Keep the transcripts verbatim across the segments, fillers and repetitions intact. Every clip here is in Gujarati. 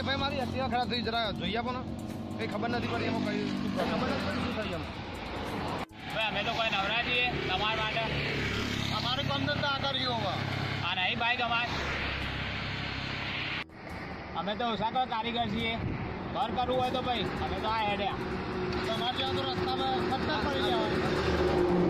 ભાઈ મારી એક્ટિવા ખરાબ થઈ જરા જોઈ આપો ને કઈ ખબર નથી પડી એમાં કઈ ખબર નથી પડી શું થઈ એમ ભાઈ અમે તો કોઈ નવરા છીએ તમારા માટે અમારે કામ ધંધા આ કર્યો હવે આ નહીં બાઈક અમારે અમે તો ઓછા કારીગર છીએ ઘર કરવું હોય તો ભાઈ અમે તો આ હેડ્યા તમારે ત્યાં તો રસ્તામાં ખતરા પડી ગયા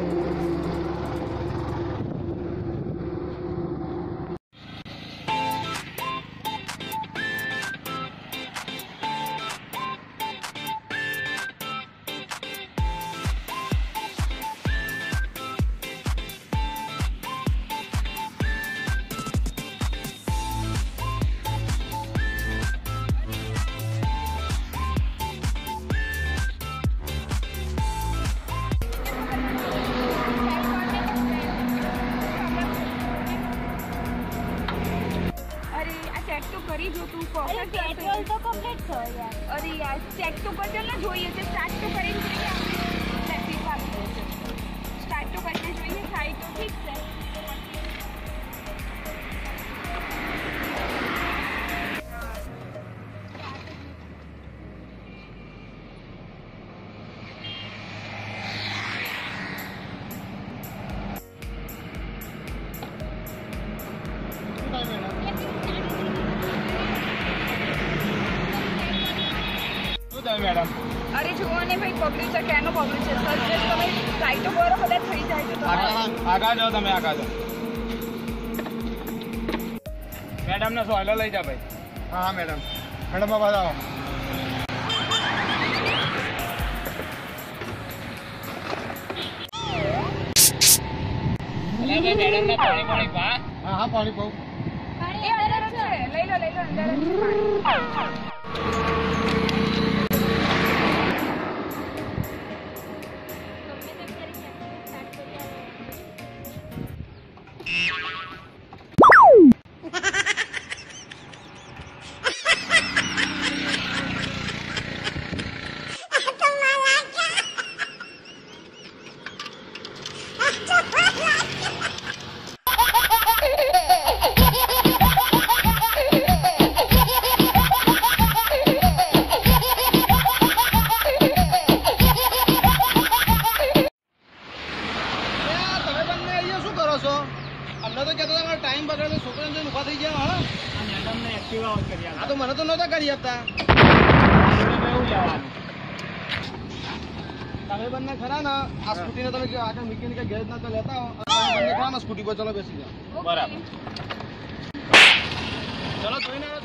કરી જો તું પરફેક્ટ પેટ્રોલ તો કમ્પ્લીટ થયો યાર અરે યાર ચેક તો કરજો ને જોઈએ છે સ્ટાર્ટ તો કરીને જોઈએ આપણે સ્ટાર્ટ તો કરીને જોઈએ થાય તો ઠીક છે મેડમ અરે જુઓ ને ભાઈ પબ્લિક છે કેનો પબ્લિક છે સર જે તમે ટ્રાય તો કરો કદાચ થઈ જાય તો આગળ જાઓ તમે આગળ જાઓ મેડમ ને સોયલો લઈ જા ભાઈ હા હા મેડમ મેડમ બાબા આવો ભાઈ મેડમ ને પાણી પાણી પા હા હા પાણી પાઉં એ અંદર જ છે લઈ લો લઈ લો અંદર જ પાણી અમને તો કહેતા હતા ટાઈમ બગાડે છોકરાને જોઈને ઉભા થઈ ગયા હા મેડમ ને એક્ટિવા કરી હા તો મને તો નહોતા કરી આપતા એવું લેવાનું તમે બંને ખરા ને આ સ્કૂટીને તમે આગળ મિકેનિક ગેરેજ ના તો લેતા હો બંને ખરા ને સ્કૂટી પર ચલો બેસી જાઓ બરાબર ચલો જોઈને